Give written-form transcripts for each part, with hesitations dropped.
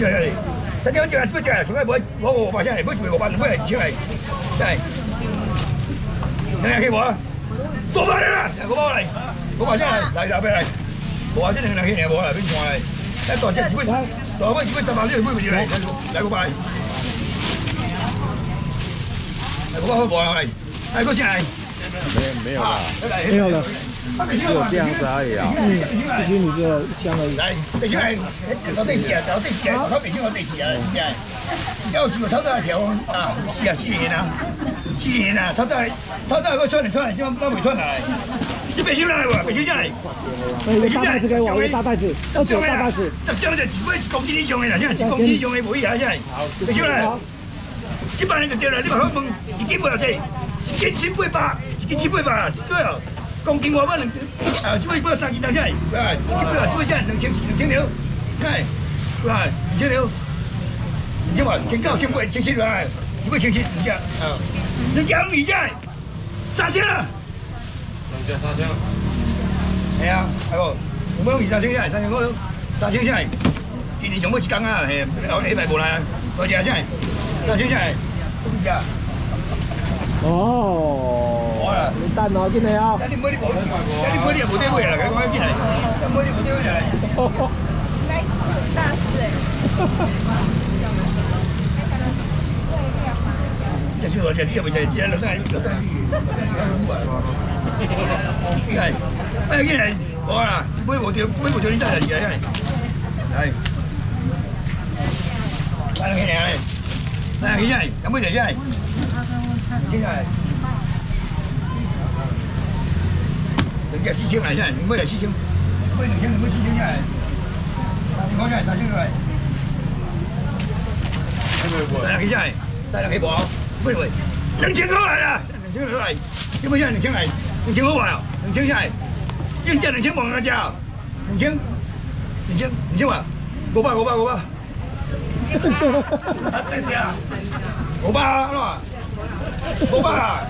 少来？3千块，这边从来我500下来，不就500，不来1千来，来，2个给我，500来啦，500来，500下来，来来，我这2个给你，我来别穿来，来大只1尾，大尾1尾300，你买不着来，来500来，来500好无来，来过下来， 没有了， 没有了。 只有这样子而已啊。 这些你就香而已。 来，北京来，到第4啊，到第4啊，到北京到第4啊，要是头早条啊，4年啊，4年啊，头早个穿现在未穿来。你北京来无？北京来。 北京来，给我大袋子，要9大袋子。 这箱就1公斤以上的啦，现在1公斤以上的无以啊，现在。北京来，这班人就对了，你把他问1斤多少钱？1斤700，1斤700啦，对哦。 公斤5002，啊，这尾3斤到这，啊，这尾这尾这2400，2000了，哎，啊，2000了，2000嘛，1900、1800、1700来，这尾17002只，啊，2只2只，3000啦，2只3000，系啊，系无，有冇用3000只，3000块，3000只，今年上尾1天啊，嘿，后礼拜无来，多只只，3000只，2只。 哦，你蛋哦，进来啊！ 你买你也无得买啦，赶快进来，买你无得买来。 来，大师哎！ 这是我这你也袂食，这落来，哎，进来，无啦，买无着你再来吃来，来，来去来，来去来，敢买着来？ 进来，2只4000来，现在你买来4000，买2000，你买4000下来，3000块下来，3000来。再来下来，再来去无？买未？2000块来啦，2000块来，你买下2000来，2000块哇，2000下来，这价2000毛哪只？2000哇，500。谢谢啊，500啊，500啊，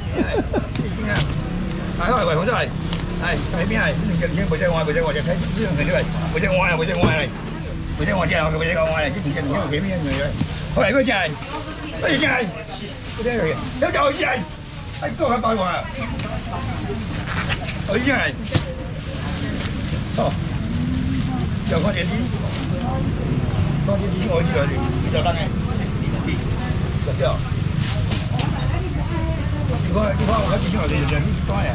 来好，外放出来，来喺邊係2000，唔使我，就睇呢樣嘢嚟，唔使我嚟，唔使我只，唔使我嚟，即係2000幾邊樣嘢，好嚟嗰只係，嗰只係，嗰只係，有只係，係多喺8啊，嗰只係，哦，又看電視，看電視我知道你就得嘅，就掉。 你看我好几千块钱，这多呀！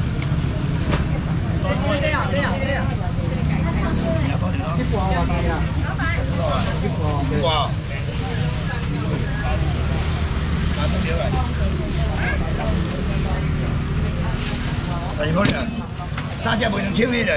这样。 一挂我睇啊！ 一挂。拿出来。你看呢，3只卖2000的嘞。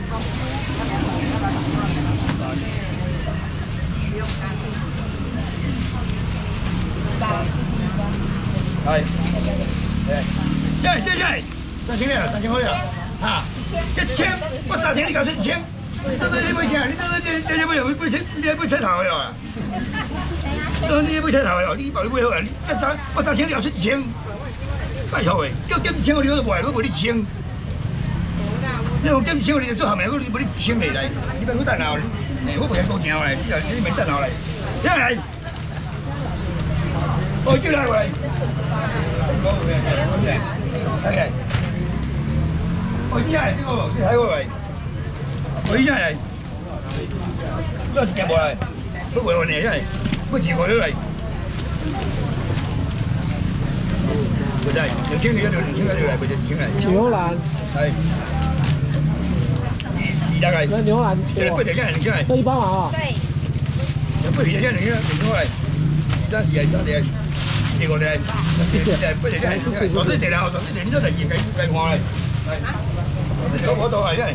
係。 这3000了，3000块了，啊，这1000，我3000你搞成1000，你这你买钱，你这买买彩头了，你买彩头了，你保你买好啊，你这我3000你搞成1000，拜托诶，叫减1000我你都卖，我卖你1000，你讲减1000我你就做下面，我卖你1000嚟，你别我等下，我卖高价嚟，你咪等下嚟，进来，我进来喂。 OK， 我依家係呢個，你睇我嚟，我依家係，都係自己冇嚟，都為我哋，因為乜字我都嚟，唔係2000幾條嚟，唔係2000嚟。 牛腩係2大概。 那牛腩對，8條先係2000嚟。 这1包嘛啊？ 对。 有8條先2000嚟，30係30係。 呢個咧，不如真係，頭先地啦，頭先地都係計我嚟，係，嗰度係因為，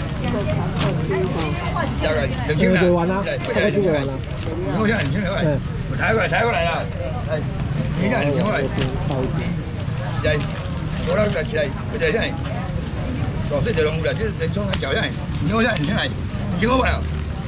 又係2000啦， 玩啦，大家出去玩啦， 我先2000嚟，睇過嚟啦，係，依家2000嚟，係，我咧就係，佢哋真係，頭先地兩戶啦，即係裝喺腳真係，2000真係2000嚟，2000好啊，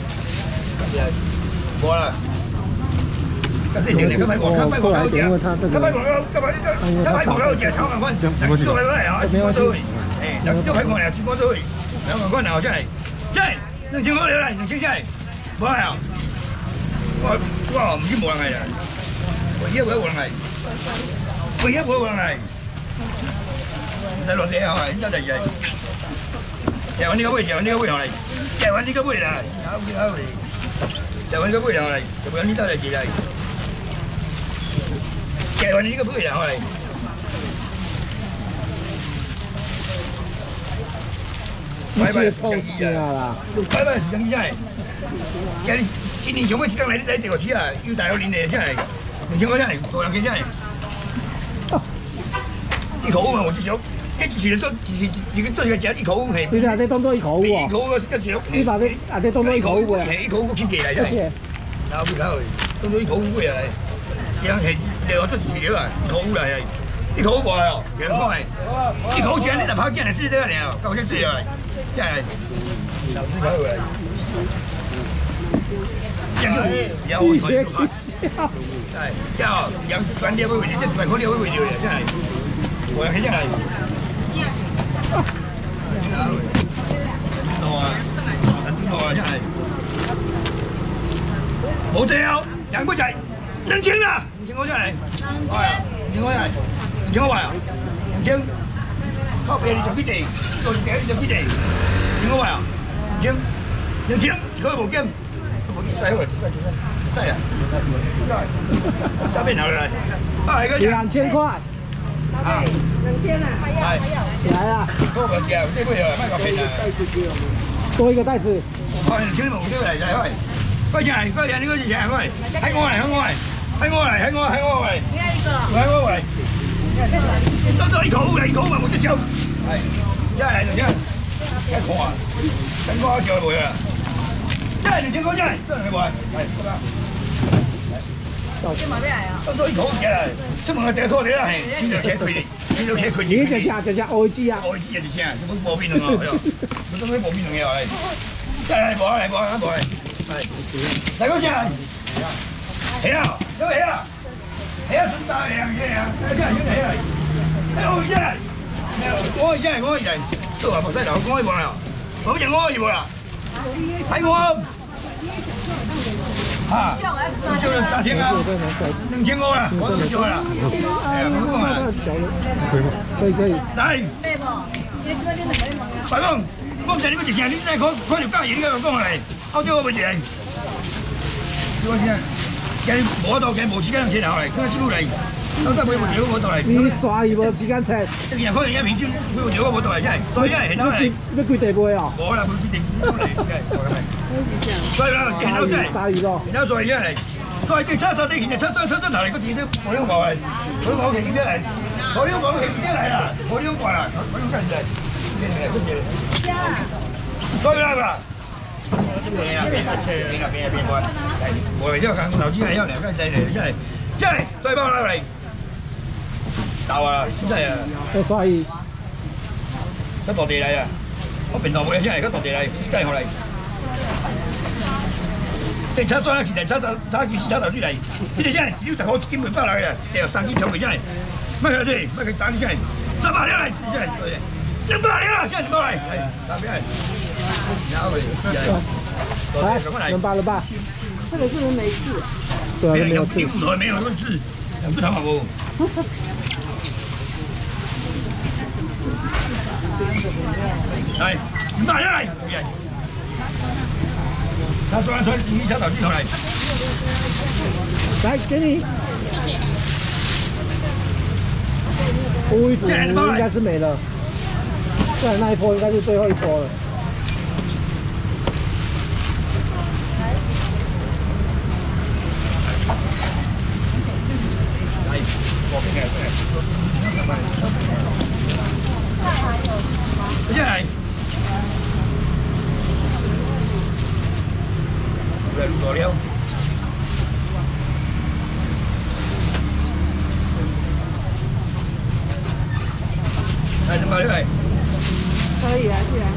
係，冇啦。 咁先嚟，今日我開廣告字啊！今日廣告字係炒飯坤，嗱，燒飯坤嚟啊，燒飯水，嗱，燒飯坤嚟啊，燒飯水，2萬坤啊，真係，2000塊嚟啦，2000真係，冇嚟啊！ 我唔是无人来啦，唯一无人来，唯一无人来。在落地啊，你得嚟嚟。食完呢個杯，食完呢個杯落嚟，食完呢個杯啦，好嘅好嘅，食完呢個杯落嚟，就揾呢得嚟嚟。食完呢個杯落嚟。 拜拜放心啦， 拜拜是真真係。今年上尾一工嚟，你第二次啊，要大學年嚟真係，2000塊真係，多人幾真係。一口嘛，我就想，這就是做一個食一口係。 你睇下，當做一口喎。 一口個個少。 你把你當做一口喎。 係一口個起價嚟真係。然後佢睇佢，當做一口貴啊，這樣係另外做飼料啊，一口嚟係，一口貴哦，其實講係，一口錢你就跑進嚟試得了，夠只最啊，真係。老師跑過嚟。有我睇到。係，即係想賺啲會會，即係賺嗰啲會會掉嘅，真係。我係真係。多啊，真多啊，真係。冇借啊，兩杯仔，2000啦，2000我真係。係啊，2000我真係，2000我話啊，2000。靠邊你就幾地，到幾就幾地，2000我話啊，2000，一個冇減，冇幾細喎，幾細啊！這邊頭嚟，啊，係 2000塊。 啊 2000啊， 來啊！ 嗰個隻這個又賣個片啊！ 多一個袋子。 快2000冇啲嚟就係，快錢嚟，快錢呢個錢快，喺我嚟，喺我嚟，喺我嚟，喺我，喺我嚟，喺我嚟，多一口嚟，一口嘛冇得笑，係，一係就一口啊，等我笑會啊，一係2000個真係會，係，多一口嘅啦，出門第一套你啦係，先就企佢，先就企佢。 你只愛知啊？ 愛知啊，只聲，做乜冇邊度啊？我做乜冇邊度嘅係？係冇嚟，冇嚟，冇嚟，係。第嗰隻係啊，有起啊，起啊，順大靚嘅啊，真係要起嚟。我真係，我真係，都話冇使頭，我冇啦，我就我冇啦，睇我。啊，就3000啊，2000個啦，我都少啦，係啊，咁講啊， 可以， 嚟，大公，我唔知你嗰隻錢，你真係開條交易呢個講嚟，歐洲嗰個嘢，我先，佢冇到嘅冇時間錢落嚟，佢招嚟，我真係冇條嗰度嚟。 你刷有冇時間錢？ 一日可能一片磚，佢條嗰度嚟真係，所以一係現攞嚟。 要幾地杯啊？ 冇啦，冇決定嚟嘅，所以啦，現攞真係，現攞所以一嚟。所以警察手啲其實出頭嚟個字都冇樣講係，佢講其實係，我呢個講其實係啦，我呢個講啦，我呢個真係，所以啦，邊個？我因為講投資係因為兩間仔嚟，真係，所以幫我拉嚟，鬥啊，真係啊， 所以， 一墮地嚟啊，我平常冇嘢真係，而家墮地嚟，真係好嚟。即係測雙啦，其實測頭出嚟，呢啲真係只要就可基本翻嚟嘅，掉3斤重嘅真係，乜佢先，乜佢3斤真係，300兩嚟，真係，200兩啊，真係200嚟，係300嚟，然後來200， 這個是不是沒事？ 對啊，沒有事， 你沒有事，不談嘛不。嚟，200兩嚟。他說你小島雞頭來， 來給你。鋪一組應該是沒了，對，那一波應該是最後一波了。 來，左邊嘅，接下來。佐料，來200來， 可以啊，去啊。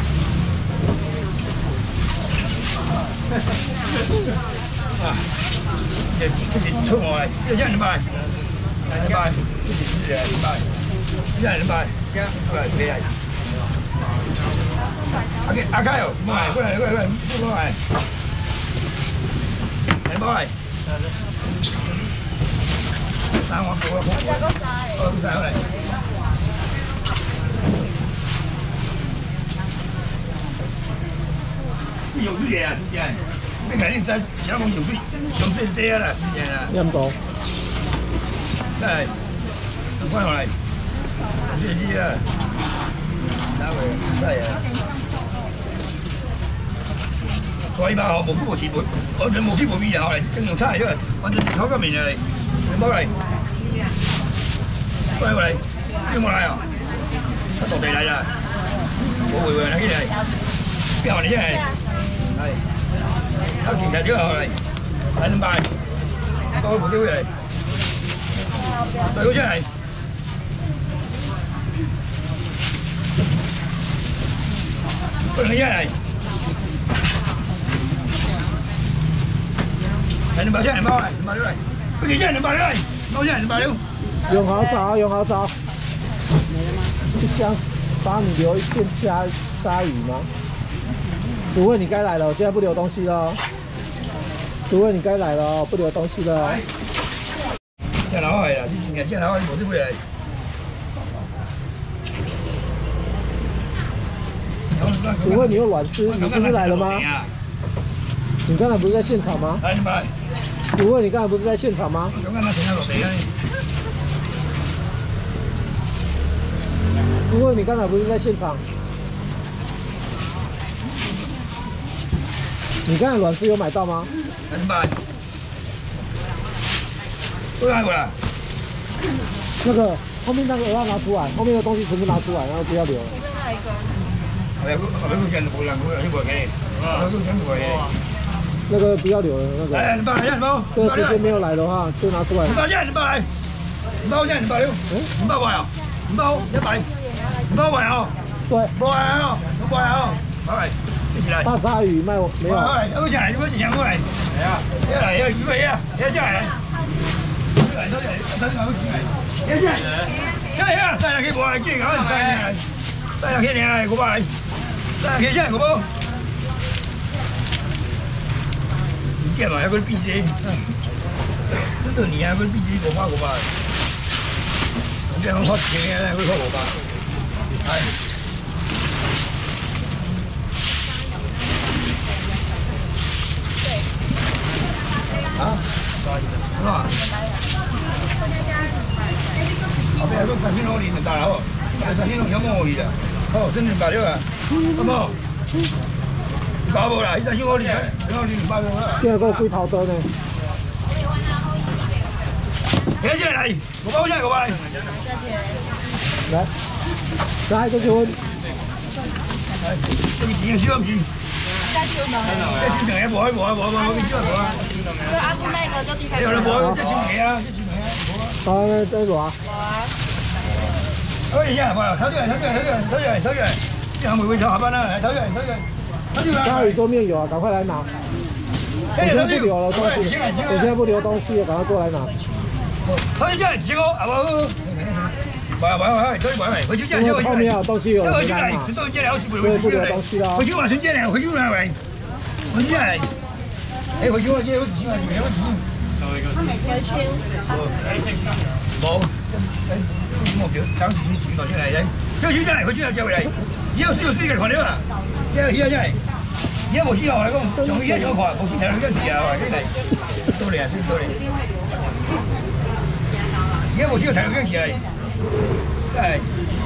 啊，自己出我來，一人200，自己200，一人200，過來俾嚟。阿開哦，過來， 包来。三碗锅，三来。你有水嘅啊，真正。你睇你真，其他講有水，上水就這樣啦，真正啦。 咁多。 真係，翻落嚟，知啊，打佢真係啊。所以嘛，無機無錢無，我哋無機無味啊，嚟經常差嚟，因為我哋頭個面嚟，你冇嚟，過嚟，邊冇嚟啊？出到地嚟啦，冇回回啦，呢啲係，邊行嚟啫係，係，有警察咗落嚟，睇點辦？多部機會嚟，對好出嚟。過嚟一嚟。200出嚟包嚟，200嚟，不幾出嚟200嚟，包出嚟200。 永豪找，永豪找。一箱帮你留一片鲨鱼吗？主任，你该来了，我现在不留东西了。主任，你该来了，不留东西了。 这老海啦，这老海冇得回来。 主任，你又软吃，你不是来了吗？你刚才不是在现场吗？ 来，你们来。 主任，你刚才不是在现场吗？ 我刚才停喺落地啊。 主任，你刚才不是在现场？你刚才软丝有买到吗？ 来，你们来。都来过了。 那个后面那个要拿出来，后面的东西全部拿出来，然后不要留了。 後邊真係冇人，冇人過嘅，後邊真冇嘅。 那個不要留了，那個。 來，200來，100包。 這個直接沒有來的話，就拿出來。 200啫，200嚟，200啫，200了。200塊啊？2包100，2包塊啊？ 對。 冇塊啊？冇塊啊？來，一起來。 大鯊魚賣我沒有。 來，一個進來，一個進過來。係啊，一來一個一個進來。來，都嚟，等我進來。一進來。呀，曬下佢冇嚟見我，曬下佢。曬下佢嚟，我話嚟。曬下佢先，我冇。你見嘛？有個筆記，真係你啊！個筆記我發，我這樣發錢嘅，佢發我發，係。啊？係嘛？後邊有個三星樓連大樓，三星樓有冇去啊？哦，深圳800啊，好冇？200無啦，三星樓連200無啦。 第二個龜頭多呢？ 幾多錢嚟？5包真係5包嚟。 來，過去問。 係，你錢少唔錢？ 加超能 1千平嘅冇，你知冇啊？ 對阿公那個就地你話你冇1千平啊？1千平啊？冇啊。 啊，在攞啊。 好，而家冇，抽出嚟，之後會下班啦，抽出嚟。 鯊魚桌面有啊，趕快來拿。我現在不留了東西，我現在不留東西，趕快過來拿。 抽出嚟幾個？係冇。喂，抽出嚟，回去這樣， 後面有東西有， 回去來，存到這裡，回去來，回去嘛，存這裡，回去來喂，回去來。誒，回去我這有幾萬，你有幾？冇。我表當時先傳過出嚟啫，這個真係佢專登借回嚟，以後需要嘅材料啦，因為真係，而家冇錢我嚟講，仲要一手款，冇錢睇到幾多錢啊？話幾嚟，到嚟啊先到嚟，而家冇錢睇到幾多錢係，真係，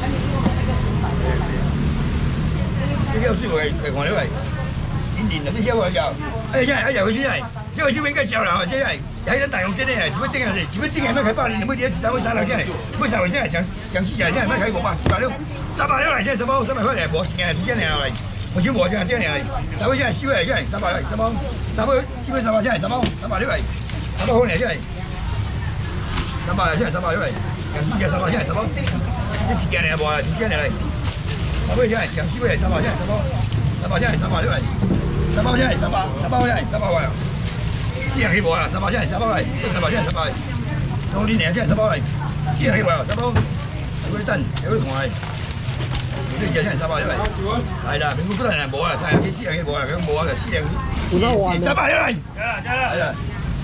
呢個需要嘅材料係，年就先收佢就，誒真係一日佢先係。這個就應該叫了，這樣還有大用真的，怎麼這樣子？怎麼這樣開8年？每年3回3來現在，為啥會現在講細起來？現在賣開500、400、300來，現在3包300塊來，無錢來，出錢來，我先無這樣這樣來，3回現在4回來，現在300來，3包4回300現在3包300來，3包塊來現在300來，現在300來，講細起來3包現在3包，這出錢來無啊？出錢來，3回現在講4回來3包現在3包，3包現在300來，3包現在300塊來。4人起步啊！3包真係3包嚟，3包真係3包嚟。當年年真係3包嚟，4人起步啊！3包，有嗰啲燈，有嗰啲同係，呢隻真係3包嚟。係啦，永遠都係冇啊！4人起步啊！咁冇啊！4人3包嚟。係啊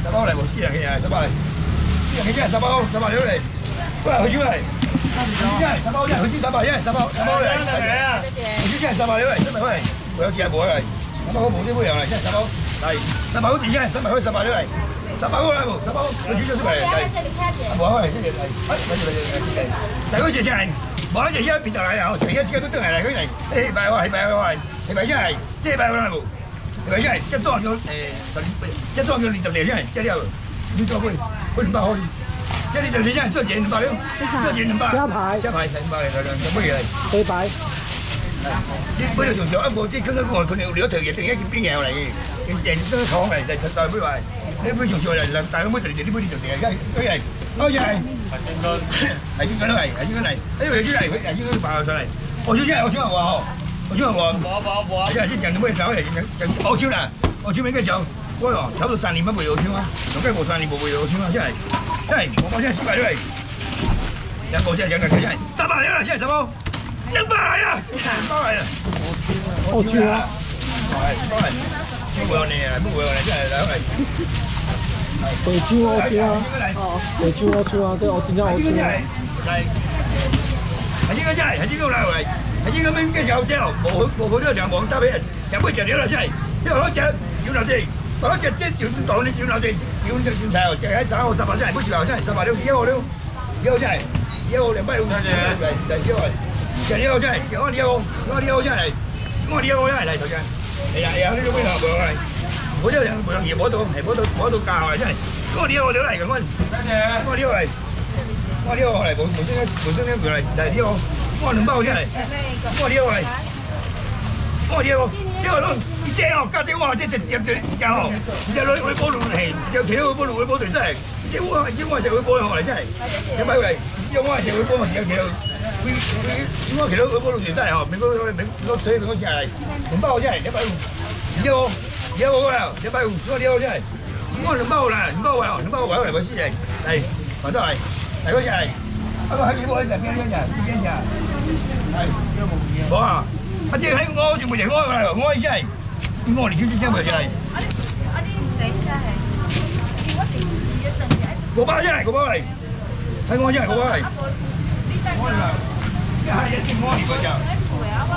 3包来无4人去啊，3包来，4人去只3包了嘞，过来回收来，3包只回收3包只，3包来，回收只3包了嘞，300块，我要加无来，300块无得买来，只3包来，300块几只，300块3包了来，300块来无，3包回收就是来，来，无块，这个来，来，大哥谢谢。 无啊，就遐边头来啊，就遐这个都转来来，迄白话，迄白啥来？这白话来无？白啥？这壮叫这壮叫20块啥？这了，你做几？我200块。这20块啥？做钱200了，做钱200。虾排200来，就买来。 黑白。 你买到上上，啊无这可能我可能有了特嘅，等下就变硬来嘅，电子厂来来再买来。你买上上来，大家买12，你买20块，对来。 好起来，海星哥来，海星哥来，哎，回去来，海星哥爬出来，我就这样，我讲话吼，我讲话，哎呀，这讲你买早诶，讲澳洲啦，澳洲每个讲，我哟，差不多3年没卖澳洲啊，大概无3年无卖澳洲啊，这来，哎，我现在400来，讲我这讲个现在300了，现在3包，200来了，200来了， 澳洲啊， 哎，200来，不回来，不回来，这来来。 北京澳洲啊，北京澳洲啊，对，我真正澳洲啊。 来，海星哥来，海星哥来，海星哥免介绍这，无好了讲，无搭配，全部食了啦，这，这好食，就那这，好食这就当你就那这，就那青菜哦，这还3号300这，不是好这300了，1号了，1号这，1号250，来1号，这1号这，这我2号，我2号这来，我2号来头先，哎呀，你都买哪不来？ 我这人冇嘢，冇到教嚟真係。我呢個料嚟嘅，我呢個嚟，我呢個嚟冇聲佢嚟，就係呢個，我2包真係，我呢個嚟，我呢個，即係咯，即係哦，家姐我即係直接對教哦，就攞去煲爐係，就其他去煲爐去煲對真係，即係我就去煲嚟真係，一擺嚟，因為我係就去煲咪有其他，我其他去煲爐對真係哦，咪攞水咪攞食嚟，2包真係150，呢個。 2號啦，150，我2號真係，我2包啦，2包話，2包話嚟，我先嚟，嚟，還得嚟，嚟嗰隻嚟，啊個喺邊個喺邊邊隻，邊隻，係，冇啊，啊即係喺我全部人我嚟，我意思係，我哋超超咪就係，5包真係，5包嚟，喺我真係5包嚟，我嚟啦，一係嘢先我嚟嗰隻。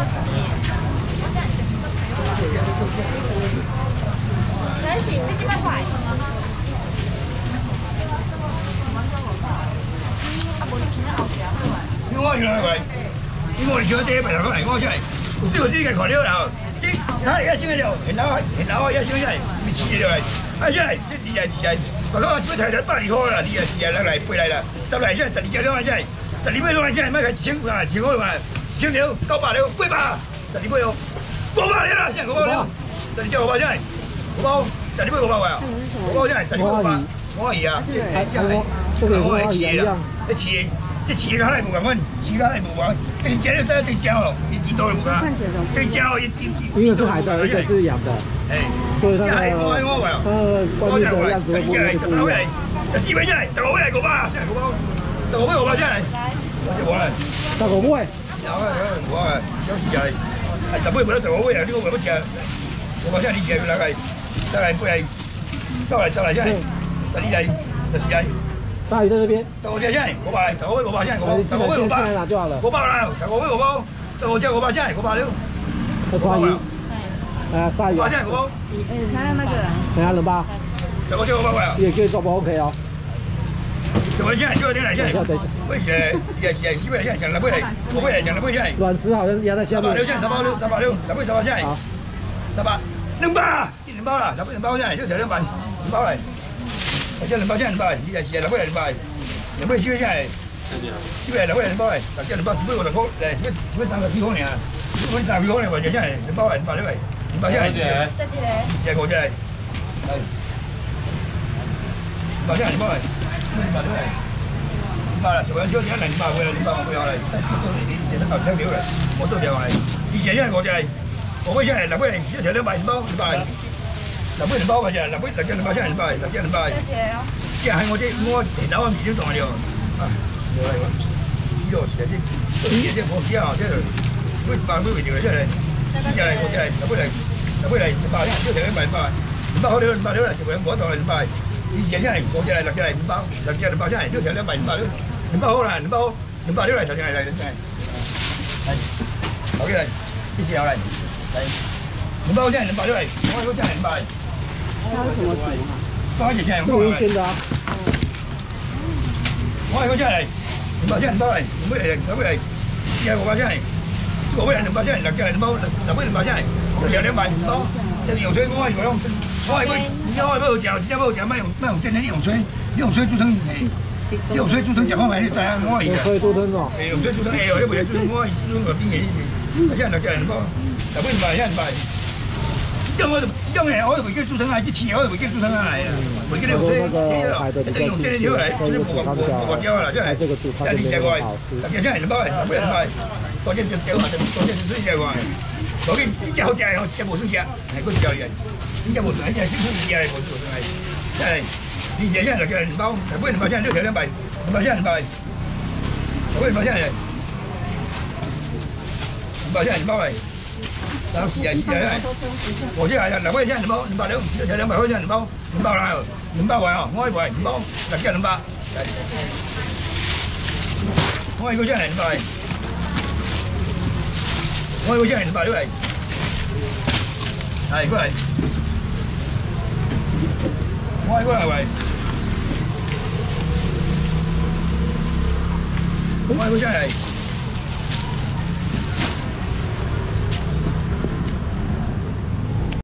真是，你几百块？ 你我原來係，你我哋做第一排頭嚟，我出嚟，燒燒嘅材料啦，即係一先嘅料，現樓一先嘅咪黐嘅料嚟，啊出嚟即係係黐係，我講做咩睇到100塊啦，你係黐係落嚟背嚟啦，10嚟先12隻料真係，12杯攞嚟真係乜嘅千塊千塊啦，10料900料800，12杯料500料啦，先500料，12隻500真係5包。 12杯500塊啊！5包真係12杯500，我而啊，即係真係，我係黐啦，一黐即係黐嘅係冇咁分，黐嘅係冇咁，對膠真係對膠咯，一多冇㗎，對膠一。 一個是海的，一個是養的， 誒， 所以它的觀念的樣子會不一樣。 就4杯真係，15杯嚟500啦，真係5包，15杯500真係，我嚟 15杯。 有啊有啊，有時就係10杯冇得15杯啊，呢個為乜嘢？500真係你試下佢嚟。 再来，不来，再来，再来，这里来，这是来。 鲨鱼在这边。 我这现在500来，15杯500现在15杯500。 进来拿就好了。 500啦，15杯5包，我这500现在500了。 鲨鱼。哎，鲨鱼。 500现在5包。 还有那个。 等下冷吧。 我这500块啊。 也可以做不 OK 哦。 我现在需要点来现在。 等一下。 为什也4杯现在2杯来，5杯来2杯现在。 卵石好像压在下面。 360现在3包6，2杯3包现在。好。300。2包。 2包啦，2包真係，呢條200包嚟，即係2包真係200，你係試下2杯係200，2杯燒真係，2杯係2杯係2包嚟，即係2包只杯我就講誒，只杯30幾公嚟啊，只杯30幾公嚟或者真係2包係200呢位，2包真係，試下個真係，係2包真係2包嚟，200呢位，200啦，做緊燒點100杯啦，200杯嚟，你食得夠聽料嚟，我都掉嚟，以前真係我就係。 我杯真係2杯嚟，一條200包200，2杯2包嘅啫，2杯2包真係200，2包。即係喺我啲我田樓咁二種檔嘅喎，啊，冇嚟喎，知道時啊即係我知啊，即係杯100杯為條嚟，即係試下嚟我真係2杯嚟，2杯嚟100，一條200，200好料200料啦，就兩個檔嚟200， 你写下来，5只来，6只来，2包，6只2包下来，6条200，2包，2包好啦，2包，2包6来，头先来，来，OK 来，一条来，来，2包下来，2包6来，我一个下来2包来。 它是什么煮啊？ 放一下， 这新鲜的啊。 我一个下来，2包下来2包来，2包来，2包来，4包下来，5包来2包下来，6只来2包，6包2包下来，6条200，2包。这个用水我用，我一个，你要好食，真正好食，莫用真的，你用水煮汤，你用水煮汤食看卖，你知影我意思。 水煮汤哦。 用水煮汤，哎呦，迄袂煮汤，我煮汤个边个？而且6只2包，6包2包，2包。这种我就袂叫煮汤啊，这饲我就袂叫煮汤啊来啦，袂叫你用水，你用这个条来，就是无椒啦，这来，但你食过，6只下来2包，6包2包，多只条嘛，多只水食过。所以这只好食的吼，这只无算食，还佫教你，这只无算，这只辛苦伊食的无算来。再来，你食下6只2包，6包2包下来6条200，2包下来2包，6包2包下来，2包下来2包来。然后洗来，我这来6包下来2包，2包6条200块下来2包，2包来哦，2包完哦，我一包2包，6只2包，我一个下来2包，我一个下来2包6来，来过来，我一个来过来，我一个下来。